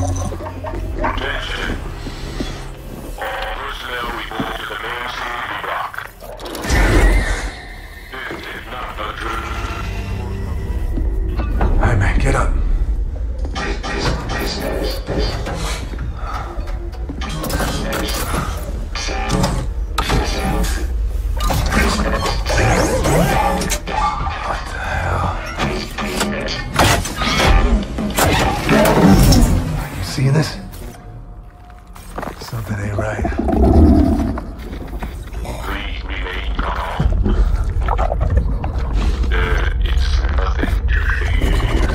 Attention. All personnel report to the main security block. This is not a drill. Alright, man, get up. What the hell? You see this? Something ain't right. Please remain calm. It's nothing to fear.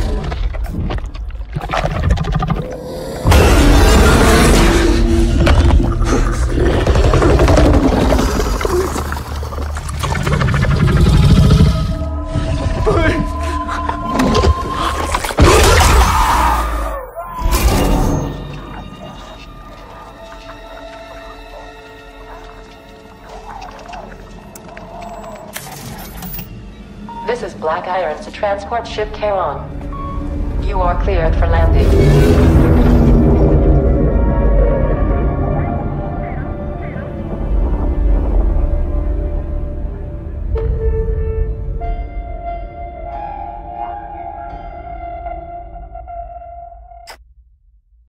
This is Black Irons to transport ship Charon. You are cleared for landing.